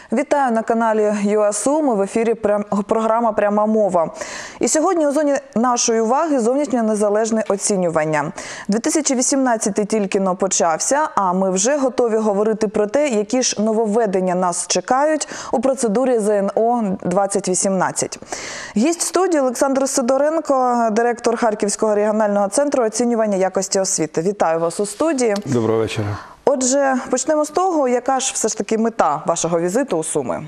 Вітаю на каналі ЮА Суми, в ефірі програма «Пряма мова». І сьогодні у зоні нашої уваги зовнішнє незалежне оцінювання. 2018 тільки-но почався, а ми вже готові говорити про те, які ж нововведення нас чекають у процедурі ЗНО-2018. Гість студії Олександр Сидоренко, директор Харківського регіонального центру оцінювання якості освіти. Вітаю вас у студії. Доброго вечора. Отже, почнемо з того, яка ж все ж таки мета вашого візиту у Суми?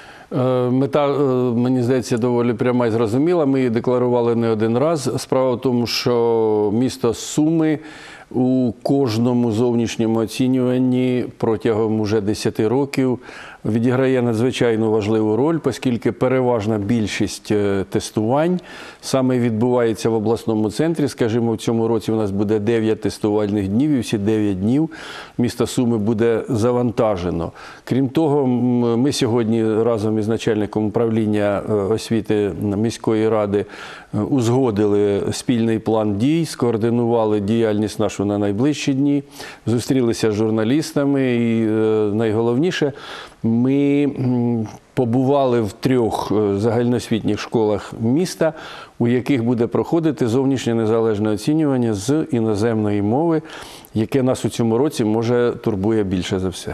Мета, мені здається, доволі пряма і зрозуміла. Ми її декларували не один раз. Справа в тому, що місто Суми у кожному зовнішньому оцінюванні протягом уже 10 років відіграє надзвичайно важливу роль, оскільки переважна більшість тестувань саме відбувається в обласному центрі. Скажімо, в цьому році у нас буде 9 тестувальних днів, і всі 9 днів місто Суми буде завантажено. Крім того, ми сьогодні разом із начальником управління освіти міської ради узгодили спільний план дій, скоординували діяльність нашу на найближчі дні, зустрілися з журналістами і найголовніше, ми побували в 3 загальноосвітніх школах міста, у яких буде проходити зовнішнє незалежне оцінювання з іноземної мови, яке нас у цьому році, може, турбує більше за все.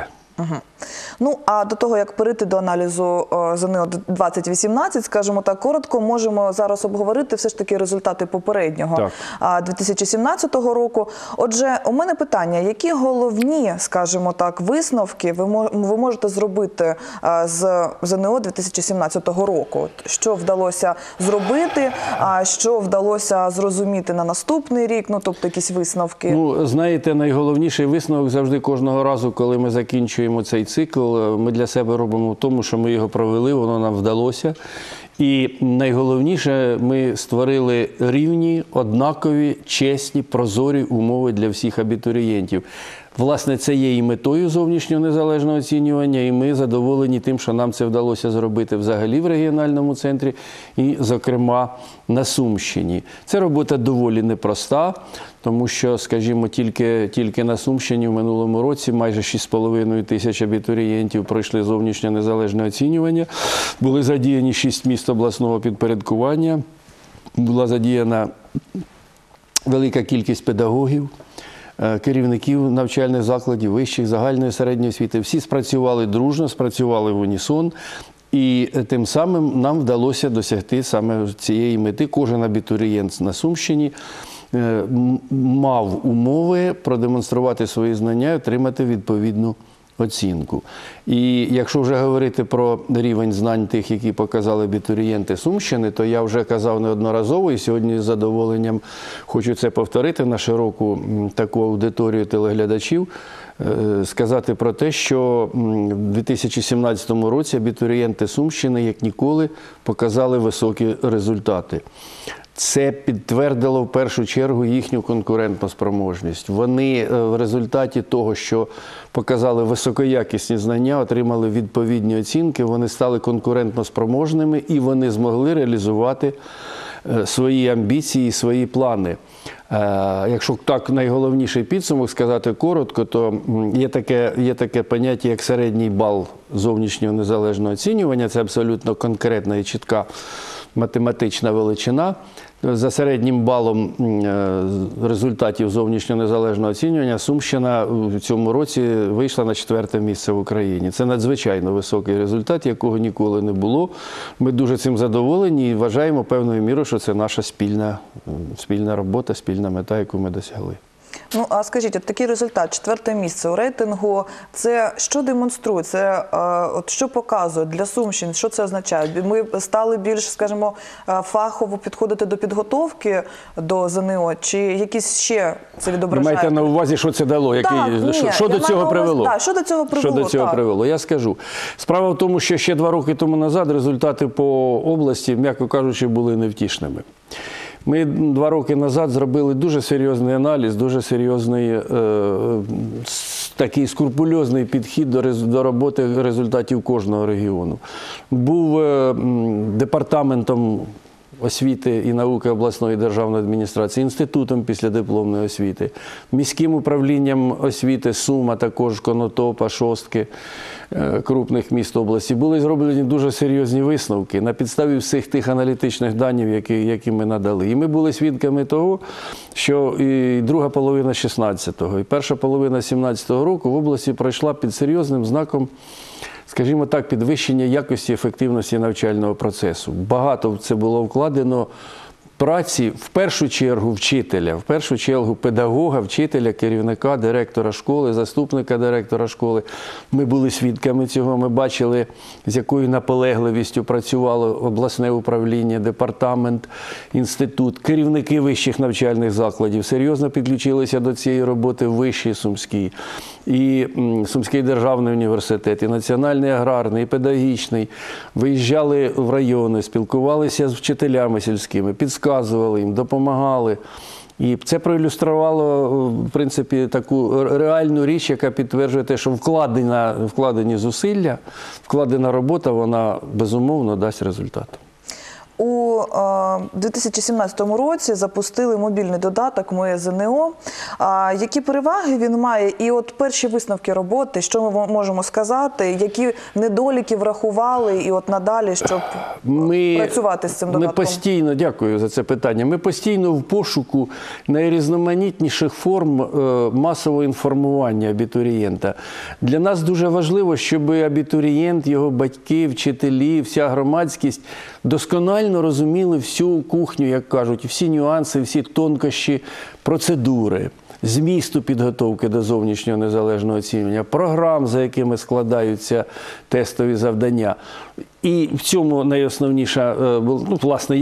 Ну, а до того, як перейти до аналізу ЗНО-2018, скажімо так, коротко, можемо зараз обговорити все ж таки результати попереднього 2017 року. Отже, у мене питання, які головні, скажімо так, висновки ви можете зробити з ЗНО 2017 року? Що вдалося зробити, що вдалося зрозуміти на наступний рік, ну, тобто якісь висновки? Ну, знаєте, найголовніший висновок завжди кожного разу, коли ми закінчуємо цей цикл, ми для себе робимо в тому, що ми його провели, воно нам вдалося. І найголовніше, ми створили рівні, однакові, чесні, прозорі умови для всіх абітурієнтів. Власне, це є і метою зовнішнього незалежного оцінювання, і ми задоволені тим, що нам це вдалося зробити взагалі в регіональному центрі і, зокрема, на Сумщині. Це робота доволі непроста, тому що, скажімо, тільки на Сумщині в минулому році майже 6,5 тисяч абітурієнтів пройшли зовнішнє незалежне оцінювання, були задіяні 6 міст обласного підпорядкування, була задіяна велика кількість педагогів, керівників навчальних закладів, вищих, загальної, середньої освіти. Всі спрацювали дружно, спрацювали в унісон. І тим самим нам вдалося досягти саме цієї мети. Кожен абітурієнт на Сумщині мав умови продемонструвати свої знання і отримати відповідну оцінку. І якщо вже говорити про рівень знань тих, які показали абітурієнти Сумщини, то я вже казав неодноразово і сьогодні з задоволенням хочу це повторити на широку таку аудиторію телеглядачів, сказати про те, що в 2017 році абітурієнти Сумщини, як ніколи, показали високі результати. Це підтвердило в першу чергу їхню конкурентну спроможність. Вони в результаті того, що показали високоякісні знання, отримали відповідні оцінки, вони стали конкурентно спроможними і вони змогли реалізувати свої амбіції, свої плани. Якщо так найголовніший підсумок сказати коротко, то є таке поняття, як середній бал зовнішнього незалежного оцінювання. Це абсолютно конкретна і чітка математична величина. За середнім балом результатів зовнішнього незалежного оцінювання Сумщина в цьому році вийшла на 4-те місце в Україні. Це надзвичайно високий результат, якого ніколи не було. Ми дуже цим задоволені і вважаємо певною мірою, що це наша спільна робота, спільна мета, яку ми досягли. Ну, а скажіть, от такий результат, 4-те місце у рейтингу, це що демонструє? Це от що показує для Сумщини? Що це означає? Ми стали більш, скажімо, фахово підходити до підготовки до ЗНО? Чи якісь ще це відображає? Ви маєте на увазі, що це дало? Що до цього привело? Так, що до цього привело? Що до цього привело? Я скажу. Справа в тому, що ще 2 роки тому назад результати по області, м'яко кажучи, були невтішними. Ми 2 роки назад зробили дуже серйозний аналіз, дуже серйозний такий скрупульозний підхід до роботи результатів кожного регіону. Був департаментом освіти і науки обласної державної адміністрації, інститутом післядипломної освіти, міським управлінням освіти Сум, а також Конотопа, Шостки, крупних міст області, були зроблені дуже серйозні висновки на підставі всіх тих аналітичних даних, які ми надали. І ми були свідками того, що і друга половина 16-го, і перша половина 17-го року в області пройшла під серйозним знаком, скажімо так, підвищення якості і ефективності навчального процесу. Багато в це було вкладено праці, в першу чергу вчителя, в першу чергу педагога, вчителя, керівника, директора школи, заступника директора школи. Ми були свідками цього, ми бачили, з якою наполегливістю працювало обласне управління, департамент, інститут, керівники вищих навчальних закладів серйозно підключилися до цієї роботи в Вищій Сумській. І Сумський державний університет, і Національний аграрний, і педагогічний виїжджали в райони, спілкувалися з вчителями сільськими, підказували їм, допомагали. І це проілюструвало, в принципі, таку реальну річ, яка підтверджує те, що вкладені зусилля, вкладена робота, вона безумовно дасть результат. У 2017 році запустили мобільний додаток «Моє ЗНО». Які переваги він має? І от перші висновки роботи, що ми можемо сказати, які недоліки врахували і от надалі, щоб працювати з цим додатком? Ми постійно, дякую за це питання, ми постійно в пошуку найрізноманітніших форм масового інформування абітурієнта. Для нас дуже важливо, щоб абітурієнт, його батьки, вчителі, вся громадськість досконально розуміли всю кухню, як кажуть, всі нюанси, всі тонкощі процедури, змісту підготовки до зовнішнього незалежного оцінювання, програм, за якими складаються тестові завдання. І в цьому найосновніша, власне,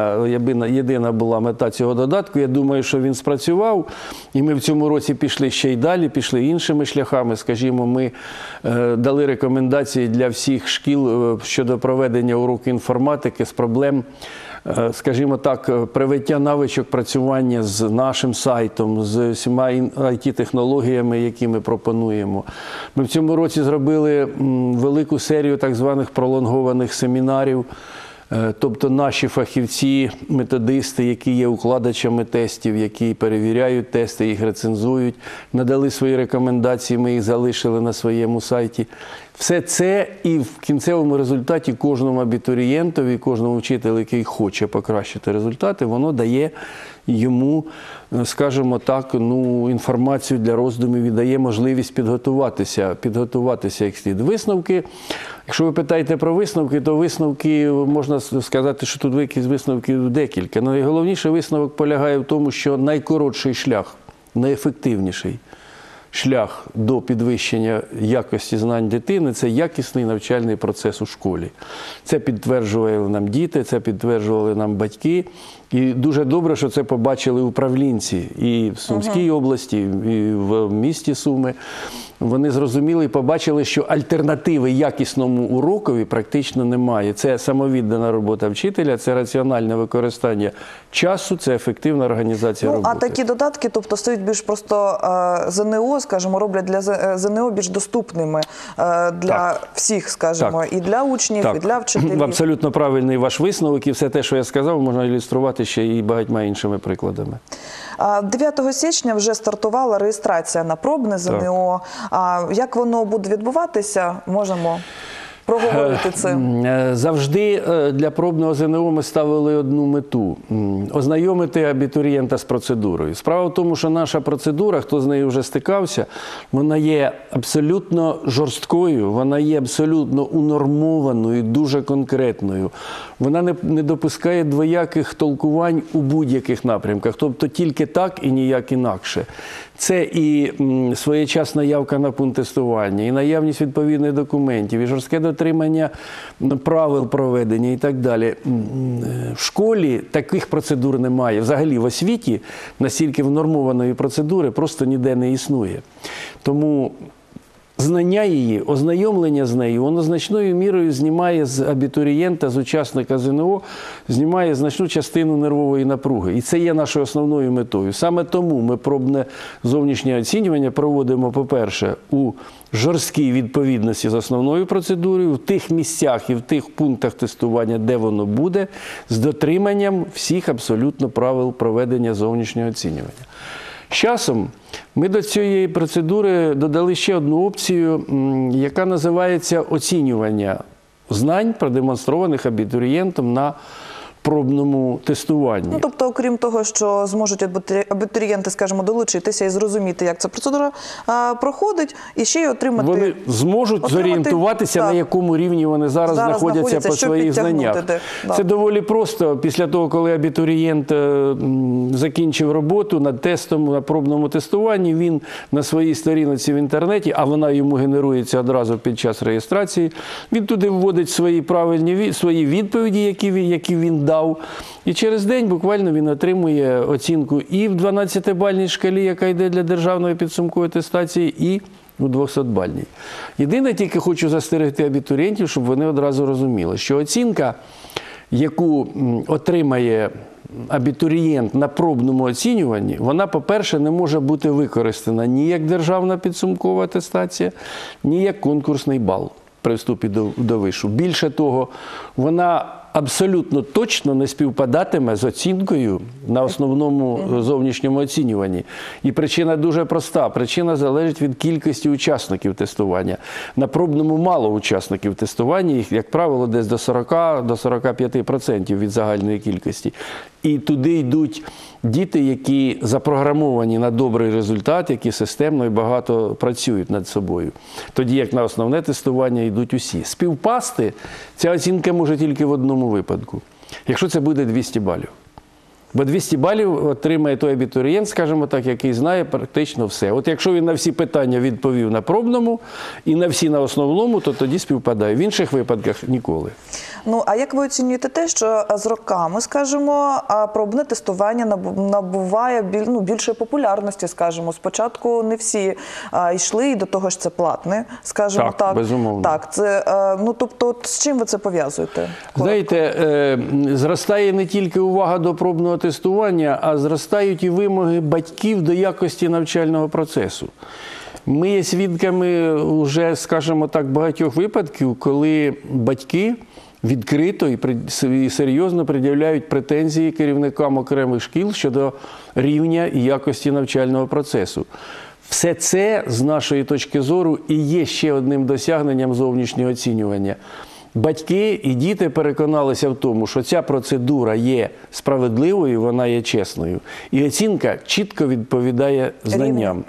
єдина була мета цього додатку. Я думаю, що він спрацював, і ми в цьому році пішли ще й далі, пішли іншими шляхами. Скажімо, ми дали рекомендації для всіх шкіл щодо проведення уроків інформатики з проблем, скажімо так, привиття навичок працювання з нашим сайтом, з всіма IT-технологіями, які ми пропонуємо. Ми в цьому році зробили велику серію так званих пролонгованих семінарів, тобто наші фахівці, методисти, які є укладачами тестів, які перевіряють тести, їх рецензують, надали свої рекомендації, ми їх залишили на своєму сайті. Все це і в кінцевому результаті кожному абітурієнтові, кожному вчителю, який хоче покращити результати, воно дає йому, скажімо так, інформацію для роздумів і дає можливість підготуватися як слід. Висновки, якщо ви питаєте про висновки, то висновки, можна сказати, що тут якісь висновків декілька. Найголовніший висновок полягає в тому, що найкоротший шлях, найефективніший шлях до підвищення якості знань дитини – це якісний навчальний процес у школі. Це підтверджували нам діти, це підтверджували нам батьки. І дуже добре, що це побачили управлінці і в Сумській області, і в місті Суми. Вони зрозуміли і побачили, що альтернативи якісному урокові практично немає. Це самовіддана робота вчителя, це раціональне використання часу, це ефективна організація роботи. А такі додатки, тобто стають більш просто ЗНО, скажімо, роблять для ЗНО більш доступними для всіх, скажімо, і для учнів, і для вчителів. Абсолютно правильний ваш висновок, і все те, що я сказав, можна ілюструвати ще і багатьма іншими прикладами. 9 січня вже стартувала реєстрація на пробне ЗНО. Як воно буде відбуватися, можемо проговорити це? Завжди для пробного ЗНО ми ставили одну мету – ознайомити абітурієнта з процедурою. Справа в тому, що наша процедура, хто з нею вже стикався, вона є абсолютно жорсткою, вона є абсолютно унормованою, дуже конкретною. Вона не допускає двояких толкувань у будь-яких напрямках, тобто тільки так і ніяк інакше. Це і своєчасна явка на пункт тестування, і наявність відповідних документів, і жорстке дотримання правил проведення і так далі. В школі таких процедур немає. Взагалі в освіті настільки внормованої процедури просто ніде не існує. Тому знання її, ознайомлення з нею, воно значною мірою знімає з абітурієнта, з учасника ЗНО, знімає значну частину нервової напруги. І це є нашою основною метою. Саме тому ми пробне зовнішнє оцінювання проводимо, по-перше, у жорсткій відповідності з основною процедурою, в тих місцях і в тих пунктах тестування, де воно буде, з дотриманням всіх абсолютно правил проведення зовнішнього оцінювання. З часом ми до цієї процедури додали ще одну опцію, яка називається оцінювання знань, продемонстрованих абітурієнтом на пробному тестуванні. Ну, тобто, окрім того, що зможуть абітурієнти, скажімо, долучитися і зрозуміти, як ця процедура проходить, і ще й отримати... Вони зможуть зорієнтуватися, на якому рівні вони зараз знаходяться по своїх знаннях. Це доволі просто. Після того, коли абітурієнт закінчив роботу над тестом, на пробному тестуванні, він на своїй сторінці в інтернеті, а вона йому генерується одразу під час реєстрації, він туди вводить свої відповіді, які він дав. І через день буквально він отримує оцінку і в 12-бальній шкалі, яка йде для державної підсумкової атестації, і у 200-бальній. Єдине, тільки хочу застерегти абітурієнтів, щоб вони одразу розуміли, що оцінка, яку отримає абітурієнт на пробному оцінюванні, вона, по-перше, не може бути використана ні як державна підсумкова атестація, ні як конкурсний бал при вступі до вишу. Більше того, вона абсолютно точно не співпадатиме з оцінкою на основному зовнішньому оцінюванні. І причина дуже проста. Причина залежить від кількості учасників тестування. На пробному мало учасників тестування, їх, як правило, десь до 40-45% від загальної кількості. І туди йдуть діти, які запрограмовані на добрий результат, які системно і багато працюють над собою. Тоді, як на основне тестування, йдуть усі. Співпасти ця оцінка може тільки в одному випадку, якщо це буде 200 балів. Бо 200 балів отримає той абітурієнт, скажімо так, який знає практично все. От якщо він на всі питання відповів на пробному і на всі на основному, то тоді співпадає. В інших випадках ніколи. Ну, а як ви оцінюєте те, що з роками, скажімо, пробне тестування набуває більшої популярності, скажімо. Спочатку не всі йшли, і до того ж це платне, скажімо так. Так, безумовно. Так, це, тобто, з чим ви це пов'язуєте? Знаєте, зростає не тільки увага до пробного тестування, а зростають і вимоги батьків до якості навчального процесу. Ми є свідками вже, скажімо так, багатьох випадків, коли батьки відкрито і серйозно пред'являють претензії керівникам окремих шкіл щодо рівня і якості навчального процесу. Все це, з нашої точки зору, і є ще одним досягненням зовнішнього оцінювання. Батьки і діти переконалися в тому, що ця процедура є справедливою, вона є чесною. І оцінка чітко відповідає знанням.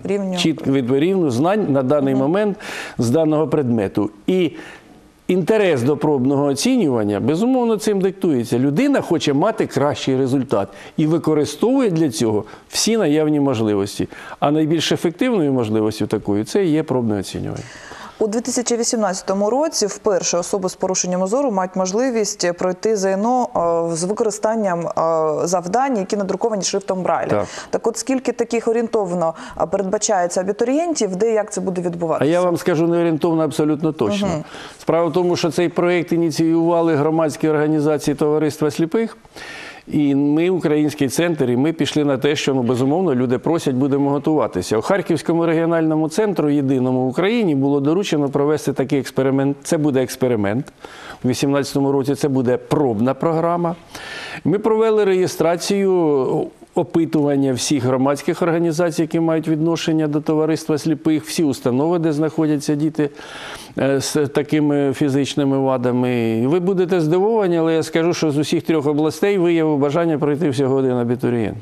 Рівню знань на даний момент з даного предмету. І інтерес до пробного оцінювання, безумовно, цим диктується. Людина хоче мати кращий результат і використовує для цього всі наявні можливості. А найбільш ефективною можливістю такою – це і є пробне оцінювання. У 2018 році вперше особи з порушенням зору мають можливість пройти ЗНО з використанням завдань, які надруковані шрифтом Брайля. Так от, скільки таких орієнтовно передбачається абітурієнтів, де і як це буде відбуватися? А я вам скажу не орієнтовно, абсолютно точно. Справа в тому, що цей проєкт ініціювали громадські організації Товариства сліпих. І ми, Український центр, і ми пішли на те, що, безумовно, люди просять, будемо готуватися. У Харківському регіональному центру, єдиному в Україні, було доручено провести такий експеримент. Це буде експеримент. У 2018 році це буде пробна програма. Ми провели реєстрацію, опитування всіх громадських організацій, які мають відношення до Товариства сліпих, всі установи, де знаходяться діти з такими фізичними вадами. І ви будете здивовані, але я скажу, що з усіх 3 областей виявив бажання пройти всього один абітурієнт.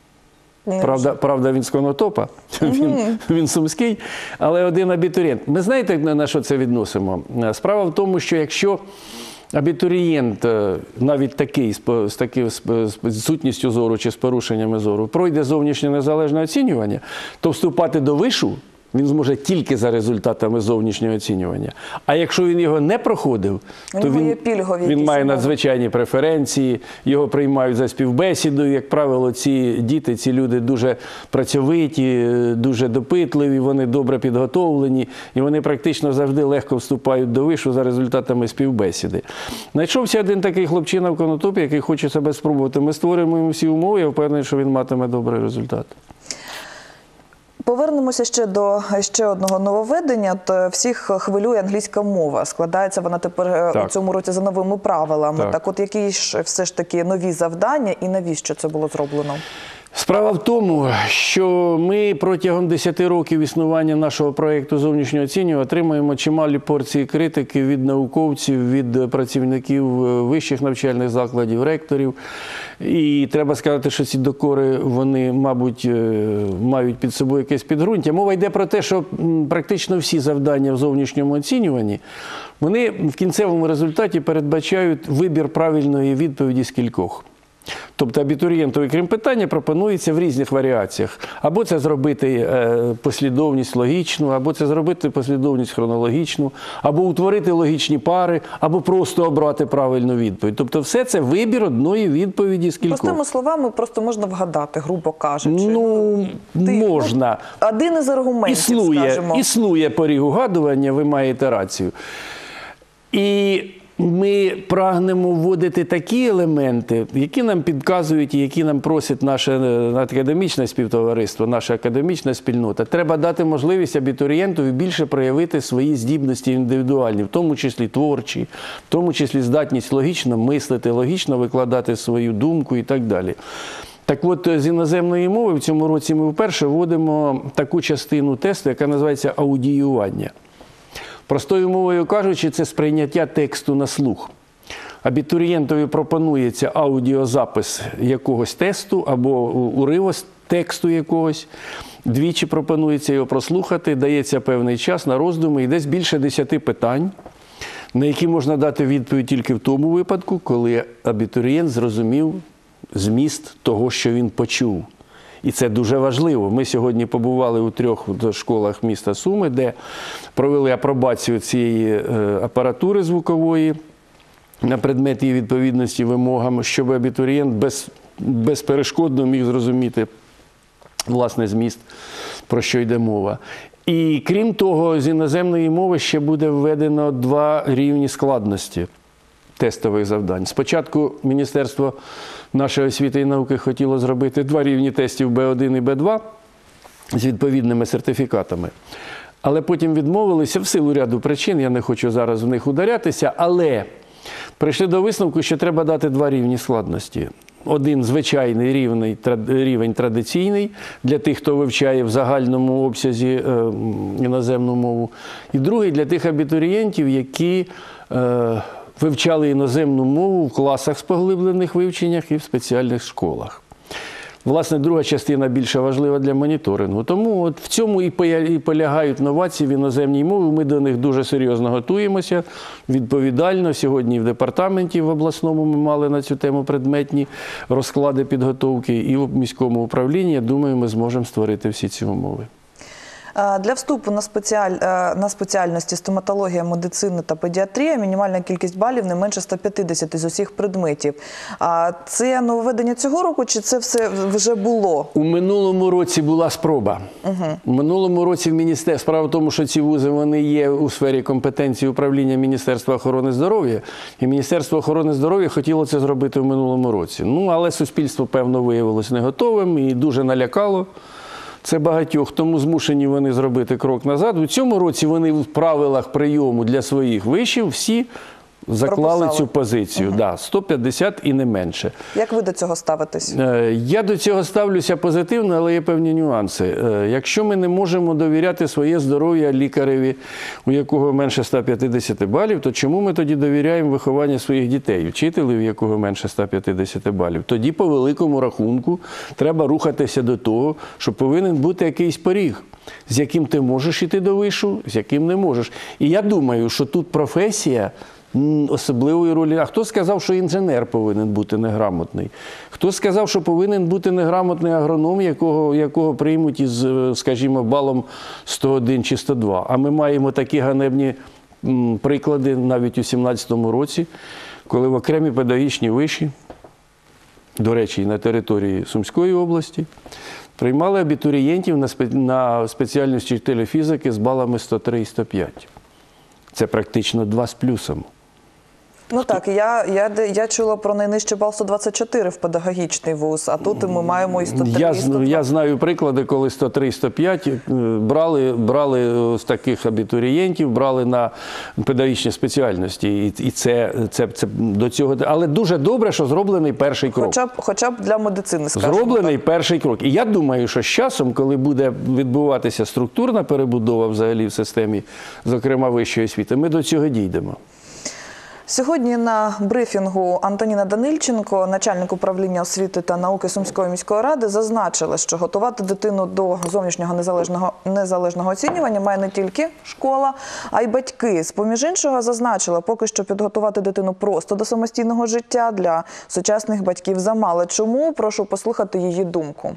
Правда, він з Конотопа, він сумський, але один абітурієнт. Ми знаєте, на що це відносимо? Справа в тому, що якщо абітурієнт, навіть такий, з сутністю зору чи з порушеннями зору, пройде зовнішнє незалежне оцінювання, то вступати до вишу він зможе тільки за результатами зовнішнього оцінювання. А якщо він його не проходив, то він має надзвичайні преференції, його приймають за співбесідою. Як правило, ці діти, ці люди дуже працьовиті, дуже допитливі, вони добре підготовлені, і вони практично завжди легко вступають до вишу за результатами співбесіди. Знайшовся один такий хлопчина в Конотопі, який хоче себе спробувати. Ми створюємо йому всі умови, я впевнений, що він матиме добрий результат. Повернемося ще одного нововведення. Всіх хвилює англійська мова. Складається вона тепер у цьому році за новими правилами. Так от, які ж все ж таки нові завдання і навіщо це було зроблено? Справа в тому, що ми протягом 10 років існування нашого проєкту зовнішнього оцінювання отримуємо чималі порції критики від науковців, від працівників вищих навчальних закладів, ректорів. І треба сказати, що ці докори, вони, мабуть, мають під собою якесь підґрунтя. Мова йде про те, що практично всі завдання в зовнішньому оцінюванні, вони в кінцевому результаті передбачають вибір правильної відповіді з кількох. Тобто абітурієнтові, крім питання, пропонується в різних варіаціях. Або це зробити послідовність логічну, або це зробити послідовність хронологічну, або утворити логічні пари, або просто обрати правильну відповідь. Тобто все це вибір одної відповіді з кількох. Простими словами, просто можна вгадати, грубо кажучи. Можна. Один із аргументів, скажімо. Існує поріг угадування, ви маєте рацію. І ми прагнемо вводити такі елементи, які нам підказують і які нам просить наше академічне співтовариство, наша академічна спільнота. Треба дати можливість абітурієнтові більше проявити свої здібності індивідуальні, в тому числі творчі, в тому числі здатність логічно мислити, логічно викладати свою думку і так далі. Так от, з іноземної мови в цьому році ми вперше вводимо таку частину тесту, яка називається аудіювання. Простою мовою кажучи, це сприйняття тексту на слух. Абітурієнтові пропонується аудіозапис якогось тесту або уривок тексту якогось. Двічі пропонується його прослухати, дається певний час на роздуми і десь більше 10 питань, на які можна дати відповідь тільки в тому випадку, коли абітурієнт зрозумів зміст того, що він почув. І це дуже важливо. Ми сьогодні побували у 3 школах міста Суми, де провели апробацію цієї апаратури звукової на предмет її відповідності вимогам, щоб абітурієнт безперешкодно міг зрозуміти власне зміст, про що йде мова. І крім того, з іноземної мови ще буде введено 2 рівні складності тестових завдань. Спочатку Міністерство нашої освіти і науки хотіло зробити 2 рівні тестів Б1 і Б2 з відповідними сертифікатами. Але потім відмовилися в силу ряду причин, я не хочу зараз в них ударятися, але прийшли до висновку, що треба дати 2 рівні складності. Один звичайний рівень традиційний для тих, хто вивчає в загальному обсязі іноземну мову, і другий для тих абітурієнтів, які вивчали іноземну мову в класах з поглиблених вивченнях і в спеціальних школах. Власне, друга частина більше важлива для моніторингу. Тому от в цьому і полягають новації в іноземній мові. Ми до них дуже серйозно готуємося, відповідально. Сьогодні в департаменті в обласному ми мали на цю тему предметні розклади підготовки. І в міському управлінні, я думаю, ми зможемо створити всі ці умови. Для вступу на спеціальності стоматологія, медицина та педіатрія мінімальна кількість балів не менше 150 з усіх предметів. Це нововведення цього року чи це все вже було? У минулому році була спроба. У минулому році в міністерстві, справа в тому, що ці вузи вони є у сфері компетенції управління Міністерства охорони здоров'я. І Міністерство охорони здоров'я хотіло це зробити в минулому році. Але суспільство, певно, виявилось не готовим і дуже налякало. Це багатьох, тому змушені вони зробити крок назад. У цьому році вони в правилах прийому для своїх вишів всі заклали цю позицію. 150 і не менше. Як ви до цього ставитесь? Я до цього ставлюся позитивно, але є певні нюанси. Якщо ми не можемо довіряти своє здоров'я лікареві, у якого менше 150 балів, то чому ми тоді довіряємо вихованню своїх дітей, вчителю, у якого менше 150 балів? Тоді, по великому рахунку, треба рухатися до того, що повинен бути якийсь поріг, з яким ти можеш йти до вишу, з яким не можеш. І я думаю, що тут професія особливої ролі. А хто сказав, що інженер повинен бути неграмотний? Хто сказав, що повинен бути неграмотний агроном, якого приймуть із, скажімо, балом 101 чи 102? А ми маємо такі ганебні приклади навіть у 2017 році, коли в окремі педагогічні виші, до речі, на території Сумської області, приймали абітурієнтів на спеціальність вчителя фізики з балами 103 і 105. Це практично 2 з плюсом. Ну так, я чула про найнижчий бал 124 в педагогічний вуз, а тут ми маємо і 103, 102. Я знаю приклади, коли 103, 105 брали з таких абітурієнтів, брали на педагогічні спеціальності. І це до цього. Але дуже добре, що зроблений перший крок. Хоча б для медицини, скажімо. Зроблений перший крок. І я думаю, що з часом, коли буде відбуватися структурна перебудова взагалі в системі, зокрема вищої освіти, ми до цього дійдемо. Сьогодні на брифінгу Антоніна Данильченко, начальник управління освіти та науки Сумської міської ради, зазначила, що готувати дитину до зовнішнього незалежного оцінювання має не тільки школа, а й батьки. З-поміж іншого зазначила, поки що підготувати дитину просто до самостійного життя для сучасних батьків замало. Чому? Прошу послухати її думку.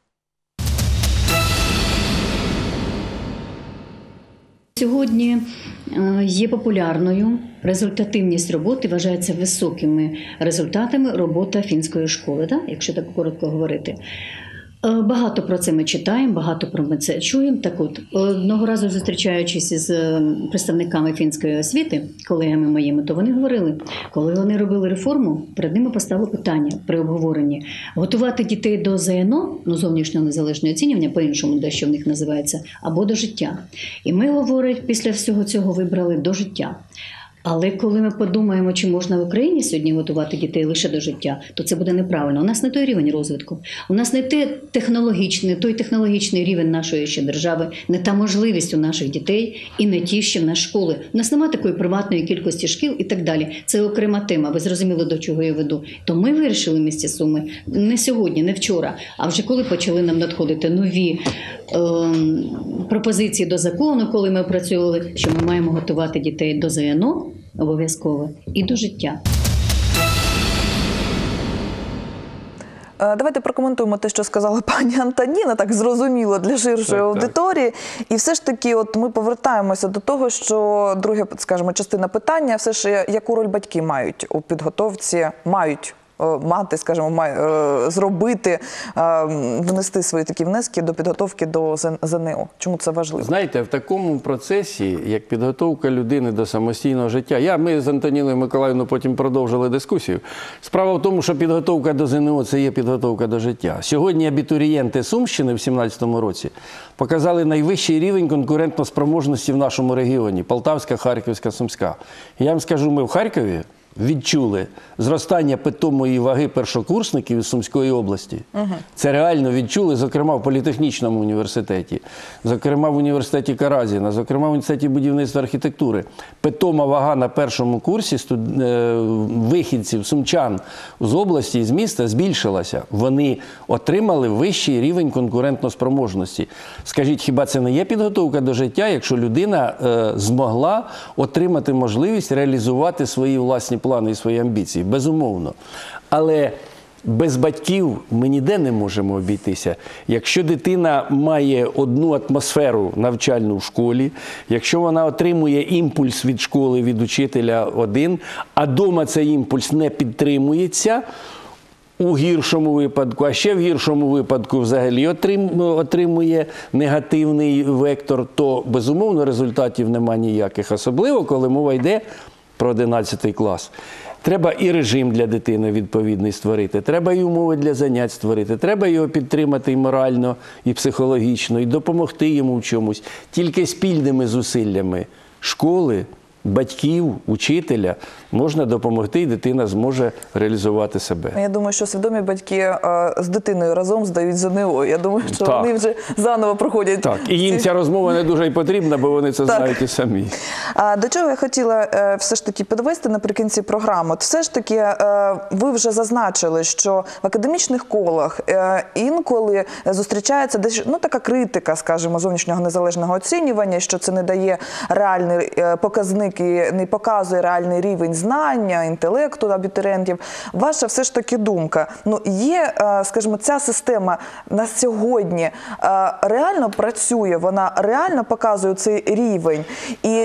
Сьогодні є популярною, результативність роботи вважається високими результатами робота фінської школи, якщо так коротко говорити. Багато про це ми читаємо, багато про це чуємо. Так от, одного разу зустрічаючись з представниками фінської освіти, колегами моїми, то вони говорили, коли вони робили реформу, перед ними постало питання при обговоренні готувати дітей до ЗНО, зовнішнього незалежного оцінювання, по-іншому дещо в них називається, або до життя. І ми, говорять, після всього цього вибрали до життя. Але коли ми подумаємо, чи можна в Україні сьогодні готувати дітей лише до життя, то це буде неправильно. У нас не той рівень розвитку, у нас не той технологічний рівень нашої ще держави, не та можливість у наших дітей і не ті ще в нас школи. У нас немає такої приватної кількості шкіл і так далі. Це окрема тема, ви зрозуміли, до чого я веду. То ми вирішили в місті Суми не сьогодні, не вчора, а вже коли почали нам надходити нові пропозиції до закону, коли ми опрацьовували, що ми маємо готувати дітей до ЗНО, обов'язково, і до життя. Давайте прокоментуємо те, що сказала пані Антоніна, так зрозуміло для ширшої аудиторії. І все ж таки, от ми повертаємося до того, що друга, скажімо, частина питання, все ж яку роль батьки мають у підготовці, мають мати, скажімо, зробити, внести свої такі внески до підготовки до ЗНО. Чому це важливо? Знаєте, в такому процесі, як підготовка людини до самостійного життя, ми з Антоніною Миколаївною потім продовжили дискусію. Справа в тому, що підготовка до ЗНО – це є підготовка до життя. Сьогодні абітурієнти Сумщини в 2017 році показали найвищий рівень конкурентоспроможності в нашому регіоні – Полтавська, Харківська, Сумська. Я вам скажу, ми в Харкові відчули зростання питомої ваги першокурсників із Сумської області. Це реально відчули, зокрема, в політехнічному університеті, зокрема, в університеті Каразіна, зокрема, в університеті будівництва і архітектури. Питома вага на першому курсі вихідців, сумчан з області і з міста збільшилася. Вони отримали вищий рівень конкурентноспроможності. Скажіть, хіба це не є підготовка до життя, якщо людина змогла отримати можливість реалізувати свої власні плани і свої амбіції? Безумовно. Але без батьків ми ніде не можемо обійтися. Якщо дитина має одну атмосферу навчальну в школі, якщо вона отримує імпульс від школи, від учителя один, а вдома цей імпульс не підтримується, у гіршому випадку, а ще в гіршому випадку взагалі отримує негативний вектор, то, безумовно, результатів нема ніяких. Особливо, коли мова йде про 11 клас. Треба і режим для дитини відповідний створити, треба і умови для занять створити, треба його підтримати і морально, і психологічно, і допомогти йому в чомусь. Тільки спільними зусиллями школи, батьків, учителя можна допомогти, і дитина зможе реалізувати себе. Я думаю, що свідомі батьки з дитиною разом здають ЗНО. Я думаю, що вони вже заново проходять. Так, і їм ця розмова не дуже й потрібна, бо вони це знають і самі. До чого я хотіла все ж таки підвести наприкінці програми? От все ж таки ви вже зазначили, що в академічних колах інколи зустрічається десь, така критика, скажімо, зовнішнього незалежного оцінювання, що це не дає реальний показник і не показує реальний рівень знання, інтелекту абітурієнтів. Ваша все ж таки думка. Є, скажімо, ця система на сьогодні реально працює, вона реально показує цей рівень? І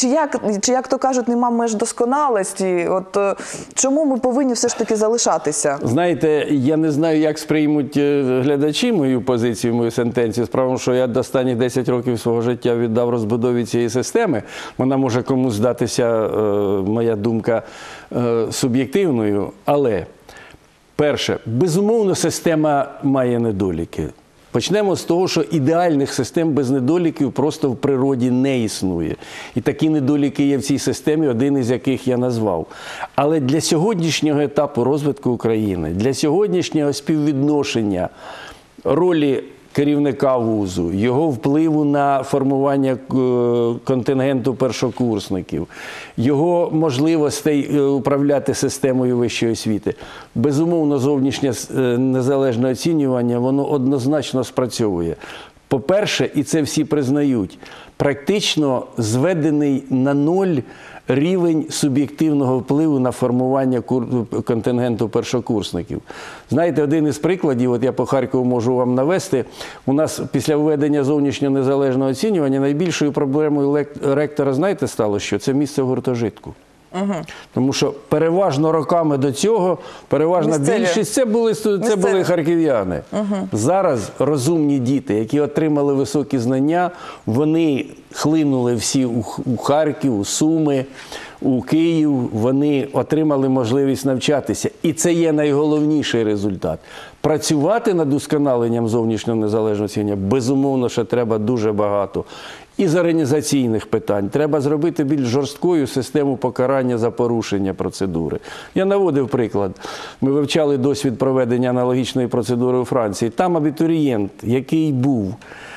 чи як то кажуть, нема меж досконалості? От чому ми повинні все ж таки залишатися? Знаєте, я не знаю, як сприймуть глядачі мою позицію, мою сентенцію. Справа, що я останні 10 років свого життя віддав розбудові цієї системи. Вона може комусь комусь здатися моя думка суб'єктивною, але перше, безумовно, система має недоліки. Почнемо з того, що ідеальних систем без недоліків просто в природі не існує. І такі недоліки є в цій системі, один із яких я назвав. Але для сьогоднішнього етапу розвитку України, для сьогоднішнього співвідношення ролі керівника вузу, його впливу на формування контингенту першокурсників, його можливостей управляти системою вищої освіти. Безумовно, зовнішнє незалежне оцінювання, воно однозначно спрацьовує. По-перше, і це всі признають, практично зведений на ноль рівень суб'єктивного впливу на формування контингенту першокурсників. Знаєте, один із прикладів, от я по Харкову можу вам навести, у нас після введення зовнішнього незалежного оцінювання найбільшою проблемою ректора, знаєте, стало що? Це місце в гуртожитку. Тому що переважно роками до цього, переважна більшість, це були харків'яни. Зараз розумні діти, які отримали високі знання, вони хлинули всі у Харків, у Суми, у Київ, вони отримали можливість навчатися. І це є найголовніший результат. Працювати над удосконаленням зовнішнього незалежного оцінювання, безумовно, ще треба дуже багато. І з організаційних питань. Треба зробити більш жорсткою систему покарання за порушення процедури. Я наводив приклад. Ми вивчали досвід проведення аналогічної процедури у Франції. Там абітурієнт, який був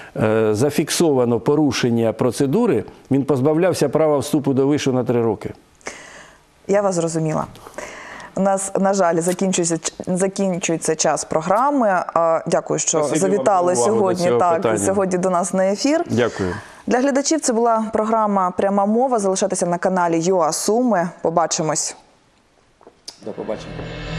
зафіксовано порушення процедури, він позбавлявся права вступу до вишу на 3 роки. Я вас зрозуміла. У нас, на жаль, закінчується час програми. Дякую, що завітали сьогодні до нас на ефір. Дякую. Для глядачів це була програма «Пряма мова». Залишайтеся на каналі ЮА Суми. Побачимось. До побачення.